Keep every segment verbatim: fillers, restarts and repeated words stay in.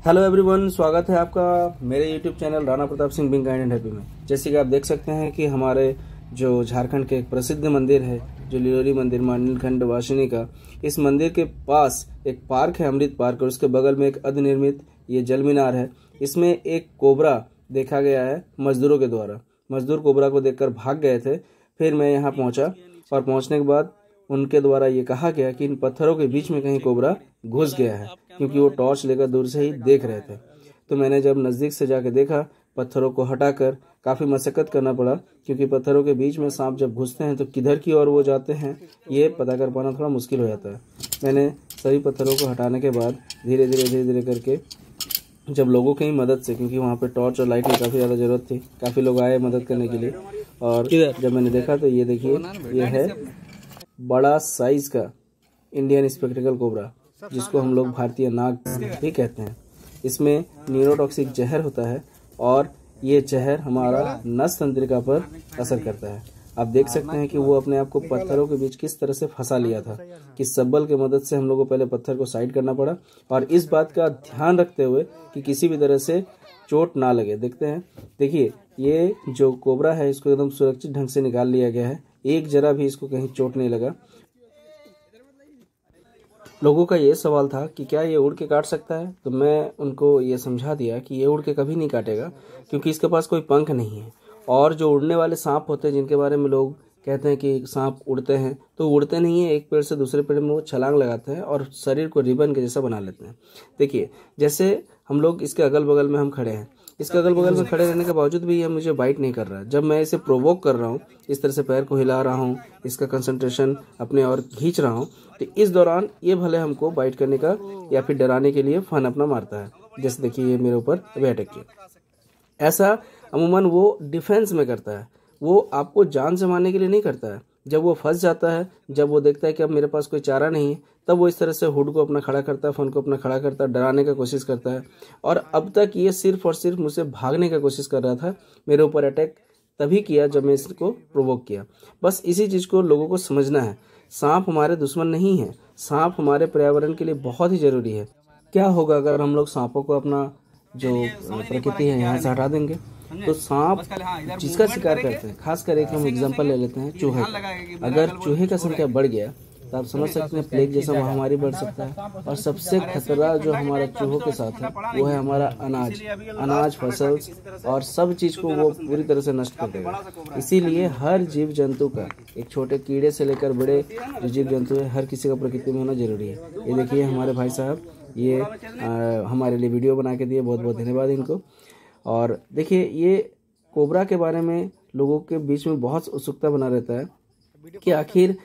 Hello everyone, स्वागत है आपका मेरे YouTube channel Rana Pratap Singh being kind and happy में। जैसे कि आप देख सकते हैं कि हमारे जो झारखंड के एक प्रसिद्ध मंदिर है जो लिलोरी मंदिर मां नीलकंठ वासिनी का, इस मंदिर के पास एक पार्क है अमृत पार्क, और उसके बगल में एक अर्धनिर्मित ये जल मीनार है। इसमें एक कोबरा देखा गया है मजदूरों के द्वारा। मजदूर कोबरा को देखकर भाग गए थे। फिर मैं यहाँ पहुँचा और पहुँचने के बाद उनके द्वारा ये कहा गया कि इन पत्थरों के बीच में कहीं कोबरा घुस गया है, क्योंकि वो टॉर्च लेकर दूर से ही देख रहे थे। तो मैंने जब नज़दीक से जाके देखा, पत्थरों को हटाकर काफ़ी मशक्कत करना पड़ा, क्योंकि पत्थरों के बीच में सांप जब घुसते हैं तो किधर की ओर वो जाते हैं ये पता कर पाना थोड़ा मुश्किल हो जाता है। मैंने सभी पत्थरों को हटाने के बाद धीरे धीरे धीरे धीरे करके जब लोगों की मदद से, क्योंकि वहाँ पे टॉर्च और लाइट की काफ़ी ज़्यादा ज़रूरत थी, काफ़ी लोग आए मदद करने के लिए, और जब मैंने देखा तो ये देखिए, ये है बड़ा साइज का इंडियन स्पेक्टिकल कोबरा, जिसको हम लोग भारतीय नाग भी कहते हैं। इसमें न्यूरोटॉक्सिक जहर होता है और ये जहर हमारा नस तंत्रिका पर असर करता है। आप देख सकते हैं कि वो अपने आप को पत्थरों के बीच किस तरह से फंसा लिया था, कि सब्बल की मदद से हम लोग को पहले पत्थर को साइड करना पड़ा, और इस बात का ध्यान रखते हुए कि किसी भी तरह से चोट ना लगे। देखते हैं, देखिए ये जो कोबरा है इसको एकदम सुरक्षित ढंग से निकाल लिया गया है, एक जरा भी इसको कहीं चोट नहीं लगा। लोगों का ये सवाल था कि क्या ये उड़ के काट सकता है, तो मैं उनको ये समझा दिया कि ये उड़ के कभी नहीं काटेगा, क्योंकि इसके पास कोई पंख नहीं है। और जो उड़ने वाले सांप होते हैं, जिनके बारे में लोग कहते हैं कि सांप उड़ते हैं, तो उड़ते नहीं है, एक पेड़ से दूसरे पेड़ में वो छलांग लगाते हैं और शरीर को रिबन के जैसा बना लेते हैं। देखिए, जैसे हम लोग इसके अगल बगल में हम खड़े हैं, इसके अगल बगल में खड़े रहने के बावजूद भी ये मुझे बाइट नहीं कर रहा है। जब मैं इसे प्रोवोक कर रहा हूँ, इस तरह से पैर को हिला रहा हूँ, इसका कंसंट्रेशन अपने और खींच रहा हूँ, तो इस दौरान ये भले हमको बाइट करने का या फिर डराने के लिए फन अपना मारता है। जैसे देखिए, ये मेरे ऊपर अभी अटैक किया। ऐसा अमूमन वो डिफेंस में करता है, वो आपको जान से मारने के लिए नहीं करता है। जब वो फंस जाता है, जब वो देखता है कि अब मेरे पास कोई चारा नहीं है, तब वो इस तरह से हुड को अपना खड़ा करता है, फन को अपना खड़ा करता है, डराने का कोशिश करता है। और अब तक ये सिर्फ और सिर्फ मुझसे भागने का कोशिश कर रहा था। मेरे ऊपर अटैक तभी किया जब मैं इसको प्रोवोक किया। बस इसी चीज़ को लोगों को समझना है। सांप हमारे दुश्मन नहीं है, सांप हमारे पर्यावरण के लिए बहुत ही ज़रूरी है। क्या होगा अगर हम लोग सांपों को अपना जो प्रकृति है यहाँ से हटा देंगे? तो सांप जिसका शिकार करते हैं, खासकर एक हम एग्जांपल ले लेते हैं चूहे का। अगर चूहे का संख्या बढ़ गया तो आप समझ सकते हैं प्लेग जैसा महामारी बढ़ सकता है। और सबसे खतरा जो हमारा चूहों के साथ है वो है हमारा अनाज अनाज फसल और सब चीज़ को वो पूरी तरह से नष्ट कर देगा। इसीलिए हर जीव जंतु का, एक छोटे कीड़े से लेकर बड़े जो जीव जंतु है, हर किसी का प्रकृति में होना जरूरी है। ये देखिए हमारे भाई साहब ये आ, हमारे लिए वीडियो बना के दिए, बहुत बहुत धन्यवाद इनको। और देखिए, ये कोबरा के बारे में लोगों के बीच में बहुत उत्सुकता बना रहता है कि आखिर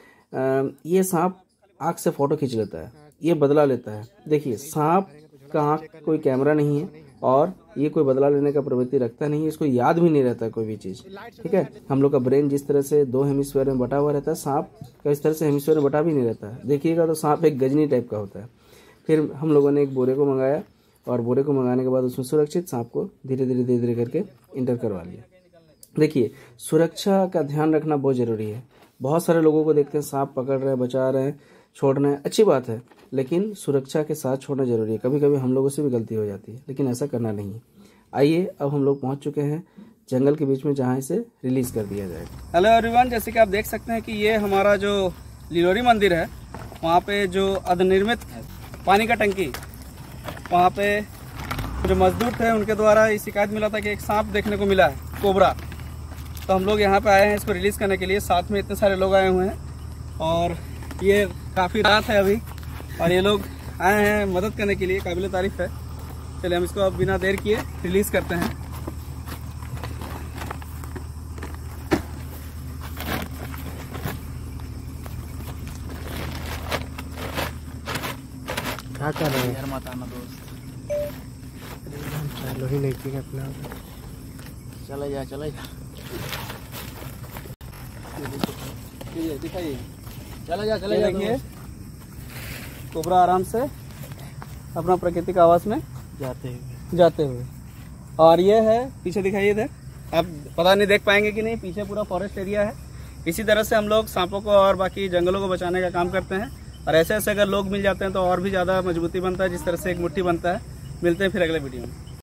ये सांप आँख से फ़ोटो खींच लेता है, ये बदला लेता है। देखिए, सांप का आँख कोई कैमरा नहीं है और ये कोई बदला लेने का प्रवृत्ति रखता नहीं है, इसको याद भी नहीं रहता कोई भी चीज़। ठीक है, हम लोग का ब्रेन जिस तरह से दो हेमिस्फीयर में बटा हुआ रहता है, सांप का इस तरह से हेमिस्फीयर में बटा भी नहीं रहता है। देखिएगा तो सांप एक गजनी टाइप का होता है। फिर हम लोगों ने एक बोरे को मंगाया और बोरे को मंगाने के बाद उसमें सुरक्षित सांप को धीरे धीरे धीरे धीरे करके इंटर करवा लिया। देखिए, सुरक्षा का ध्यान रखना बहुत ज़रूरी है। बहुत सारे लोगों को देखते हैं सांप पकड़ रहे हैं, बचा रहे हैं, छोड़ रहे हैं, अच्छी बात है, लेकिन सुरक्षा के साथ छोड़ना जरूरी है। कभी कभी हम लोगों से भी गलती हो जाती है, लेकिन ऐसा करना नहीं है। आइए, अब हम लोग पहुँच चुके हैं जंगल के बीच में, जहाँ इसे रिलीज़ कर दिया जाएगा। हेलो एवरीवन, जैसे कि आप देख सकते हैं कि ये हमारा जो लिलोरी मंदिर है, वहाँ पे जो अर्धनिर्मित पानी का टंकी, वहाँ पे जो मजदूर थे उनके द्वारा ये शिकायत मिला था कि एक सांप देखने को मिला है, कोबरा। तो हम लोग यहाँ पे आए हैं इसको रिलीज़ करने के लिए। साथ में इतने सारे लोग आए हुए हैं और ये काफ़ी रात है अभी, और ये लोग आए हैं मदद करने के लिए, काबिल तारीफ़ है। चलिए हम इसको अब बिना देर किए रिलीज़ करते हैं। क्या कर रहे हैं? मत आना दोस्त, चलो ही नहीं थी अपना, चले जा चले जा, दिखाइए, चले जा चले जा। देखिए, कोबरा आराम से अपना प्राकृतिक आवास में जाते हुए जाते हुए और ये है पीछे, दिखाइए इधर, आप पता नहीं देख पाएंगे कि नहीं, पीछे पूरा फॉरेस्ट एरिया है। इसी तरह से हम लोग सांपों को और बाकी जंगलों को बचाने का काम करते हैं। और ऐसे ऐसे अगर लोग मिल जाते हैं तो और भी ज़्यादा मजबूती बनता है, जिस तरह से एक मुट्ठी बनता है। मिलते हैं फिर अगले वीडियो में।